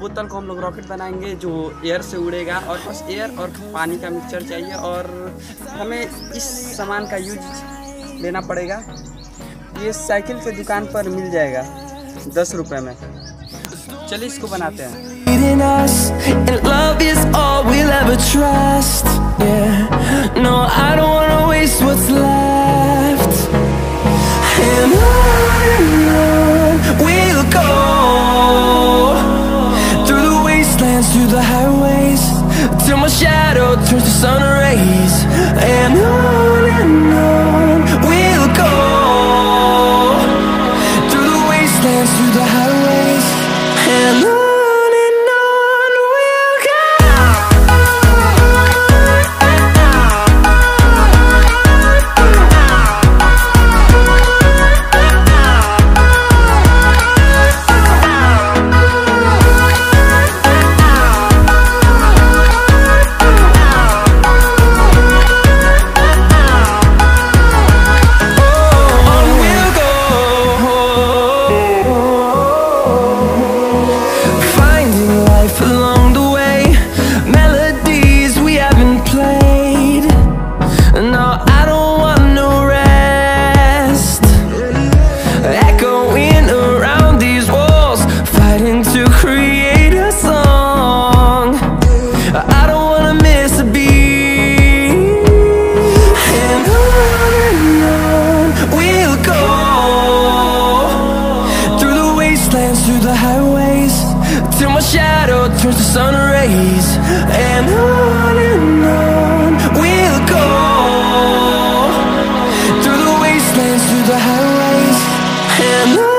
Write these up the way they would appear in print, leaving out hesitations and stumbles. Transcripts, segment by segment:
बोतल को हम लोग रॉकेट बनाएंगे जो एयर से उड़ेगा, और बस एयर और पानी का मिक्सचर चाहिए। और हमें इस सामान का यूज लेना पड़ेगा। ये साइकिल के दुकान पर मिल जाएगा 10 रुपये में। चलिए इसको बनाते हैं। Through the highways, till my shadow turns to sun rays, and on we'll go. Through the wastelands, through the highways, and on we'll go. Through the highways, till my shadow turns to sun rays, and on we'll go. Through the wastelands, through the highways, and on we'll go.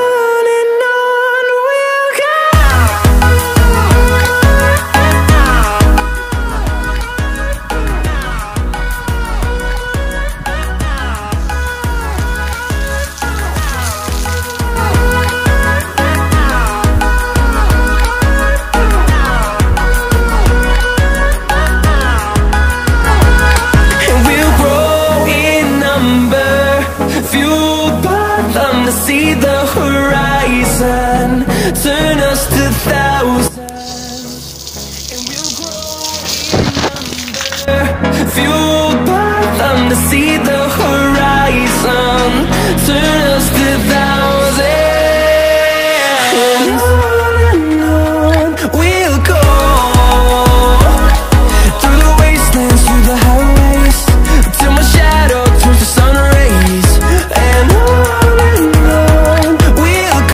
See the horizon, turn us to thousands, and we'll grow in number. Fueled by them to see the